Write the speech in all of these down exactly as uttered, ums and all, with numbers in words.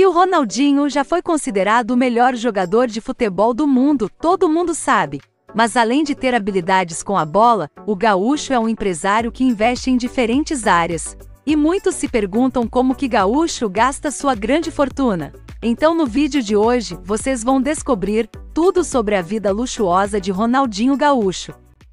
o Ronaldinho já foi considerado o melhor jogador de futebol do mundo, todo mundo sabe. Mas além de ter habilidades com a bola, o Gaúcho é um empresário que investe em diferentes áreas. E muitos se perguntam como que Gaúcho gasta sua grande fortuna. Então no vídeo de hoje, vocês vão descobrir tudo sobre a vida luxuosa de Ronaldinho Gaúcho.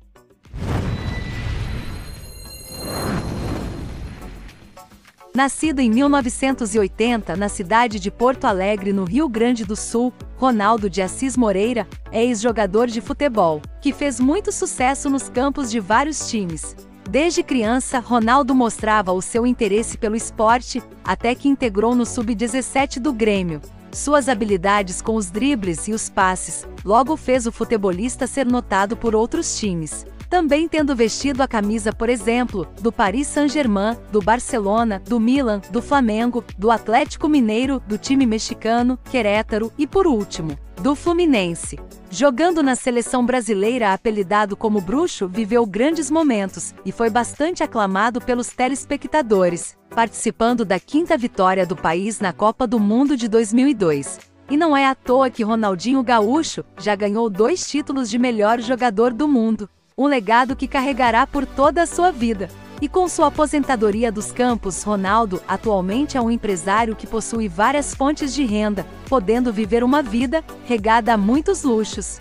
Nascido em mil novecentos e oitenta na cidade de Porto Alegre, no Rio Grande do Sul, Ronaldo de Assis Moreira é ex-jogador de futebol, que fez muito sucesso nos campos de vários times. Desde criança, Ronaldo mostrava o seu interesse pelo esporte, até que integrou no sub dezessete do Grêmio. Suas habilidades com os dribles e os passes logo fez o futebolista ser notado por outros times. Também tendo vestido a camisa, por exemplo, do Paris Saint-Germain, do Barcelona, do Milan, do Flamengo, do Atlético Mineiro, do time mexicano, Querétaro e, por último, do Fluminense. Jogando na seleção brasileira, apelidado como Bruxo, viveu grandes momentos e foi bastante aclamado pelos telespectadores, participando da quinta vitória do país na Copa do Mundo de dois mil e dois. E não é à toa que Ronaldinho Gaúcho já ganhou dois títulos de melhor jogador do mundo. Um legado que carregará por toda a sua vida. E com sua aposentadoria dos campos, Ronaldo atualmente é um empresário que possui várias fontes de renda, podendo viver uma vida regada a muitos luxos.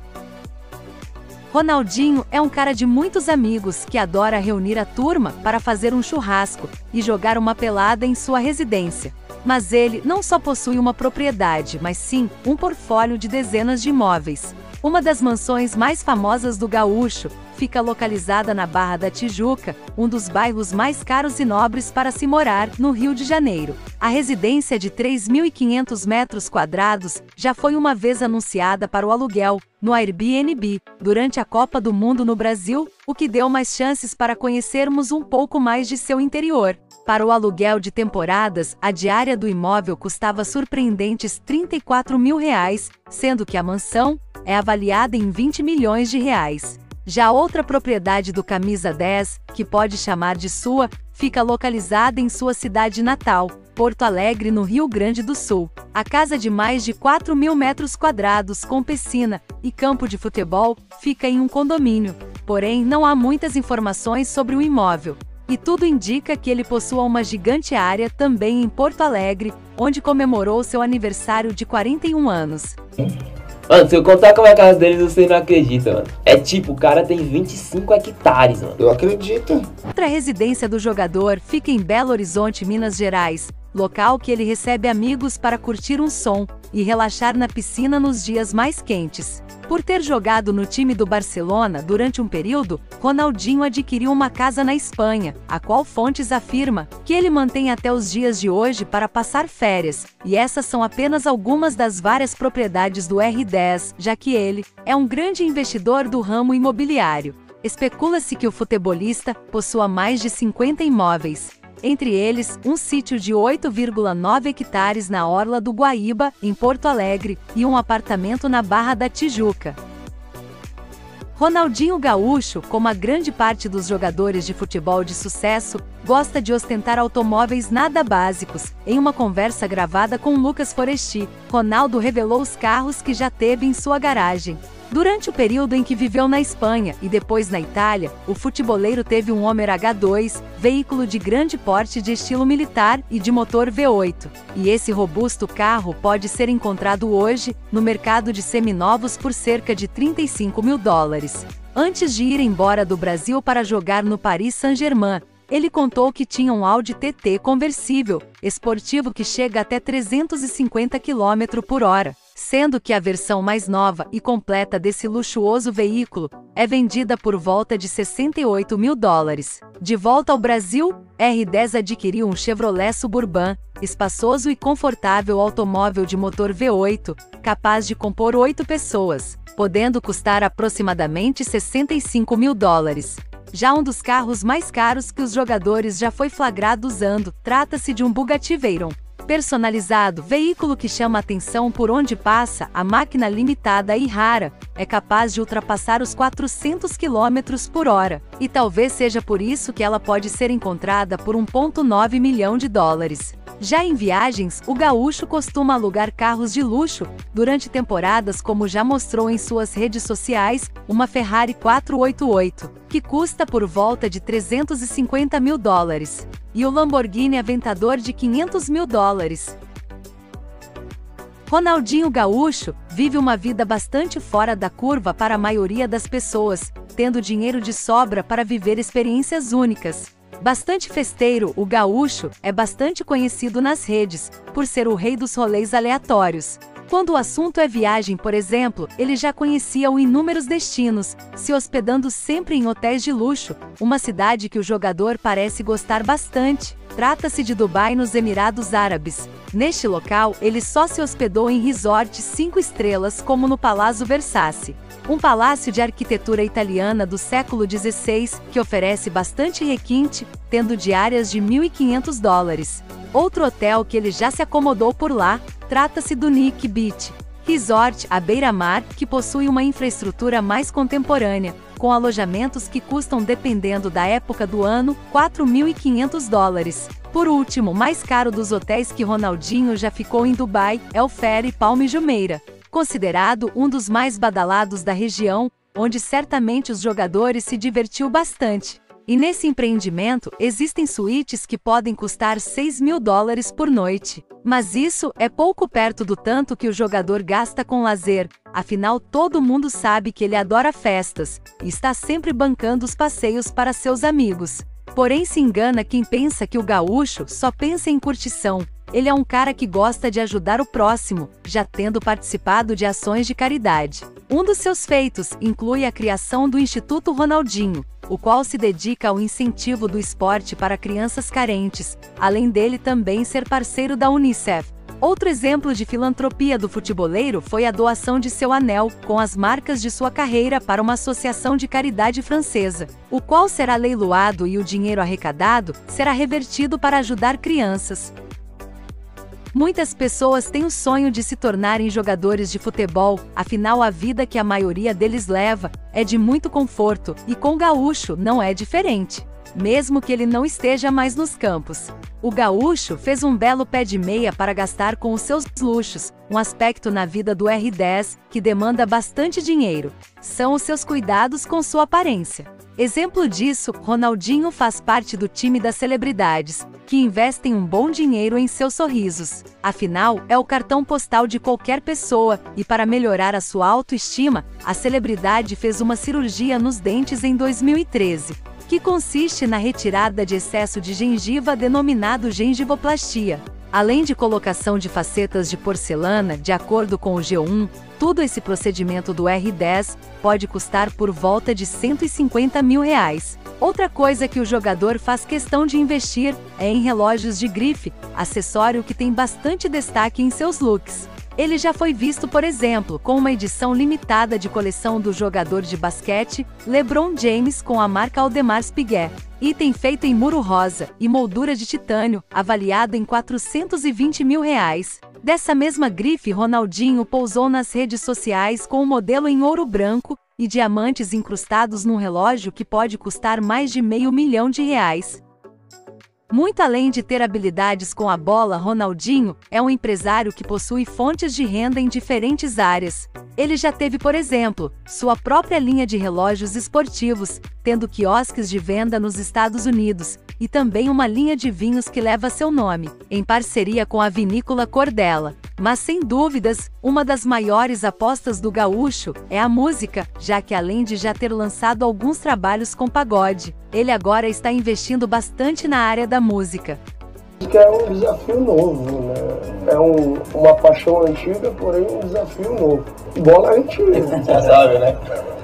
Ronaldinho é um cara de muitos amigos que adora reunir a turma para fazer um churrasco e jogar uma pelada em sua residência. Mas ele não só possui uma propriedade, mas sim um portfólio de dezenas de imóveis. Uma das mansões mais famosas do Gaúcho fica localizada na Barra da Tijuca, um dos bairros mais caros e nobres para se morar, no Rio de Janeiro. A residência de três mil e quinhentos metros quadrados já foi uma vez anunciada para o aluguel, no Airbnb, durante a Copa do Mundo no Brasil, o que deu mais chances para conhecermos um pouco mais de seu interior. Para o aluguel de temporadas, a diária do imóvel custava surpreendentes trinta e quatro mil reais, sendo que a mansão é avaliada em vinte milhões de reais. Já outra propriedade do Camisa dez, que pode chamar de sua, fica localizada em sua cidade natal, Porto Alegre, no Rio Grande do Sul. A casa de mais de quatro mil metros quadrados com piscina e campo de futebol fica em um condomínio. Porém, não há muitas informações sobre o imóvel. E tudo indica que ele possua uma gigante área também em Porto Alegre, onde comemorou seu aniversário de quarenta e um anos. Mano, se eu contar como é a casa deles, você não acredita, mano. É tipo, o cara tem vinte e cinco hectares, mano. Eu acredito. Outra residência do jogador fica em Belo Horizonte, Minas Gerais, local que ele recebe amigos para curtir um som e relaxar na piscina nos dias mais quentes. Por ter jogado no time do Barcelona durante um período, Ronaldinho adquiriu uma casa na Espanha, a qual fontes afirma que ele mantém até os dias de hoje para passar férias, e essas são apenas algumas das várias propriedades do R dez, já que ele é um grande investidor do ramo imobiliário. Especula-se que o futebolista possua mais de cinquenta imóveis, entre eles um sítio de oito vírgula nove hectares na Orla do Guaíba, em Porto Alegre, e um apartamento na Barra da Tijuca. Ronaldinho Gaúcho, como a grande parte dos jogadores de futebol de sucesso, gosta de ostentar automóveis nada básicos. Em uma conversa gravada com Lucas Foresti, Ronaldo revelou os carros que já teve em sua garagem. Durante o período em que viveu na Espanha e depois na Itália, o futeboleiro teve um Homer H dois, veículo de grande porte de estilo militar e de motor V oito. E esse robusto carro pode ser encontrado hoje no mercado de seminovos por cerca de trinta e cinco mil dólares. Antes de ir embora do Brasil para jogar no Paris Saint-Germain, ele contou que tinha um Audi T T conversível, esportivo que chega até trezentos e cinquenta quilômetros por hora. Sendo que a versão mais nova e completa desse luxuoso veículo é vendida por volta de sessenta e oito mil dólares. De volta ao Brasil, R dez adquiriu um Chevrolet Suburban, espaçoso e confortável automóvel de motor V oito, capaz de compor oito pessoas, podendo custar aproximadamente sessenta e cinco mil dólares. Já um dos carros mais caros que os jogadores já foi flagrado usando, trata-se de um Bugatti Veyron. Personalizado, veículo que chama atenção por onde passa, a máquina limitada e rara, é capaz de ultrapassar os quatrocentos quilômetros por hora, e talvez seja por isso que ela pode ser encontrada por um vírgula nove milhão de dólares. Já em viagens, o gaúcho costuma alugar carros de luxo, durante temporadas, como já mostrou em suas redes sociais, uma Ferrari quatrocentos e oitenta e oito, que custa por volta de trezentos e cinquenta mil dólares, e o Lamborghini Aventador de quinhentos mil dólares. Ronaldinho Gaúcho vive uma vida bastante fora da curva para a maioria das pessoas, tendo dinheiro de sobra para viver experiências únicas. Bastante festeiro, o gaúcho é bastante conhecido nas redes, por ser o rei dos rolês aleatórios. Quando o assunto é viagem, por exemplo, ele já conhecia inúmeros destinos, se hospedando sempre em hotéis de luxo, uma cidade que o jogador parece gostar bastante. Trata-se de Dubai, nos Emirados Árabes. Neste local, ele só se hospedou em resorts cinco estrelas, como no Palazzo Versace, um palácio de arquitetura italiana do século dezesseis, que oferece bastante requinte, tendo diárias de mil e quinhentos dólares. Outro hotel que ele já se acomodou por lá, trata-se do Nick Beach Resort, à beira-mar, que possui uma infraestrutura mais contemporânea, com alojamentos que custam, dependendo da época do ano, quatro mil e quinhentos dólares. Por último, o mais caro dos hotéis que Ronaldinho já ficou em Dubai é o Ferry Palm Jumeirah, considerado um dos mais badalados da região, onde certamente os jogadores se divertiu bastante. E nesse empreendimento, existem suítes que podem custar seis mil dólares por noite. Mas isso é pouco perto do tanto que o jogador gasta com lazer, afinal todo mundo sabe que ele adora festas, e está sempre bancando os passeios para seus amigos. Porém, se engana quem pensa que o gaúcho só pensa em curtição. Ele é um cara que gosta de ajudar o próximo, já tendo participado de ações de caridade. Um dos seus feitos inclui a criação do Instituto Ronaldinho, o qual se dedica ao incentivo do esporte para crianças carentes, além dele também ser parceiro da Unicef. Outro exemplo de filantropia do futeboleiro foi a doação de seu anel, com as marcas de sua carreira, para uma associação de caridade francesa, o qual será leiloado e o dinheiro arrecadado será revertido para ajudar crianças. Muitas pessoas têm o sonho de se tornarem jogadores de futebol, afinal a vida que a maioria deles leva é de muito conforto, e com o gaúcho não é diferente, mesmo que ele não esteja mais nos campos. O gaúcho fez um belo pé de meia para gastar com os seus luxos, um aspecto na vida do R dez que demanda bastante dinheiro. São os seus cuidados com sua aparência. Exemplo disso, Ronaldinho faz parte do time das celebridades, que investem um bom dinheiro em seus sorrisos. Afinal, é o cartão postal de qualquer pessoa, e para melhorar a sua autoestima, a celebridade fez uma cirurgia nos dentes em dois mil e treze, que consiste na retirada de excesso de gengiva, denominado gengivoplastia. Além de colocação de facetas de porcelana, de acordo com o G um, todo esse procedimento do R dez pode custar por volta de cento e cinquenta mil reais. Outra coisa que o jogador faz questão de investir é em relógios de grife, acessório que tem bastante destaque em seus looks. Ele já foi visto, por exemplo, com uma edição limitada de coleção do jogador de basquete LeBron James com a marca Audemars Piguet, item feito em muro rosa e moldura de titânio, avaliado em quatrocentos e vinte mil reais. Dessa mesma grife, Ronaldinho pousou nas redes sociais com um modelo em ouro branco e diamantes incrustados num relógio que pode custar mais de meio milhão de reais. Muito além de ter habilidades com a bola, Ronaldinho é um empresário que possui fontes de renda em diferentes áreas. Ele já teve, por exemplo, sua própria linha de relógios esportivos, tendo quiosques de venda nos Estados Unidos, e também uma linha de vinhos que leva seu nome, em parceria com a vinícola Cordella. Mas sem dúvidas, uma das maiores apostas do gaúcho é a música, já que além de já ter lançado alguns trabalhos com pagode, ele agora está investindo bastante na área da música. Que é um desafio novo, né? É um, uma paixão antiga, porém um desafio novo. Bola antiga. Já sabe, né?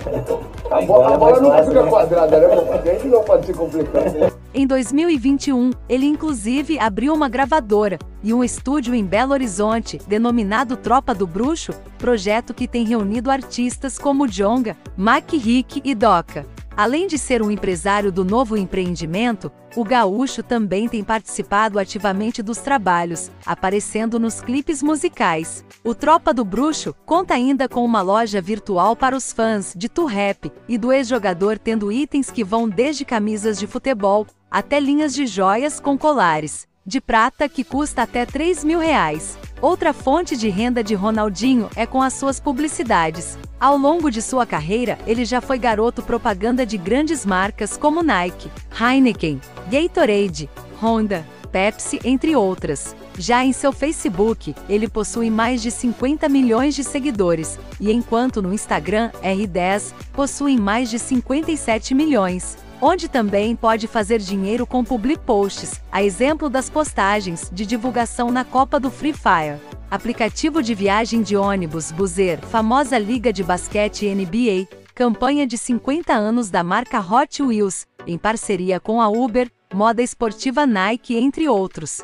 A bola, a bola não fica quadrada, né? Porque a gente não pode ser complicado. Em dois mil e vinte e um, ele inclusive abriu uma gravadora e um estúdio em Belo Horizonte, denominado Tropa do Bruxo, projeto que tem reunido artistas como Djonga, Mac Rick e Doca. Além de ser um empresário do novo empreendimento, o gaúcho também tem participado ativamente dos trabalhos, aparecendo nos clipes musicais. O Tropa do Bruxo conta ainda com uma loja virtual para os fãs de Tu Rap e do ex-jogador, tendo itens que vão desde camisas de futebol até linhas de joias com colares. de prata que custa até três mil reais. Outra fonte de renda de Ronaldinho é com as suas publicidades. Ao longo de sua carreira, ele já foi garoto propaganda de grandes marcas como Nike, Heineken, Gatorade, Honda, Pepsi, entre outras. Já em seu Facebook, ele possui mais de cinquenta milhões de seguidores, e enquanto no Instagram, R dez, possui mais de cinquenta e sete milhões. Onde também pode fazer dinheiro com public posts, a exemplo das postagens de divulgação na Copa do Free Fire. Aplicativo de viagem de ônibus Buzer, famosa liga de basquete N B A, campanha de cinquenta anos da marca Hot Wheels, em parceria com a Uber, moda esportiva Nike, entre outros.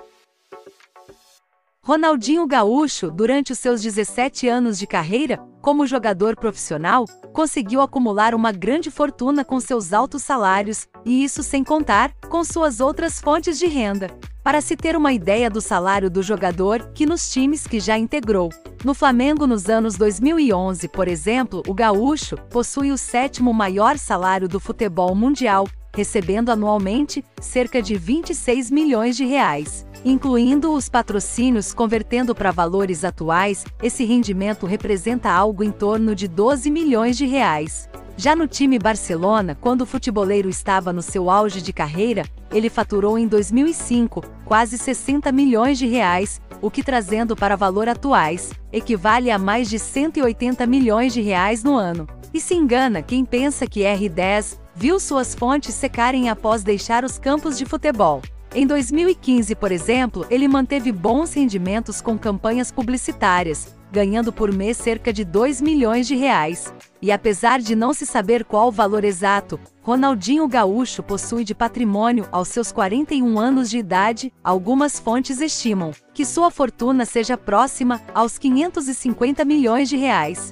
Ronaldinho Gaúcho, durante os seus dezessete anos de carreira, como jogador profissional, conseguiu acumular uma grande fortuna com seus altos salários, e isso sem contar com suas outras fontes de renda. Para se ter uma ideia do salário do jogador, que nos times que já integrou. No Flamengo nos anos dois mil e onze, por exemplo, o Gaúcho possui o sétimo maior salário do futebol mundial, recebendo anualmente cerca de vinte e seis milhões de reais. Incluindo os patrocínios, convertendo para valores atuais, esse rendimento representa algo em torno de doze milhões de reais. Já no time Barcelona, quando o futeboleiro estava no seu auge de carreira, ele faturou em dois mil e cinco quase sessenta milhões de reais, o que, trazendo para valor atuais, equivale a mais de cento e oitenta milhões de reais no ano. E se engana quem pensa que R dez viu suas fontes secarem após deixar os campos de futebol. Em dois mil e quinze, por exemplo, ele manteve bons rendimentos com campanhas publicitárias, ganhando por mês cerca de dois milhões de reais. E apesar de não se saber qual o valor exato, Ronaldinho Gaúcho possui de patrimônio aos seus quarenta e um anos de idade, algumas fontes estimam que sua fortuna seja próxima aos quinhentos e cinquenta milhões de reais.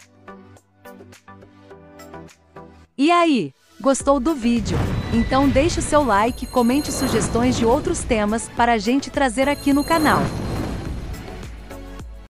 E aí? Gostou do vídeo? Então deixe o seu like e comente sugestões de outros temas para a gente trazer aqui no canal.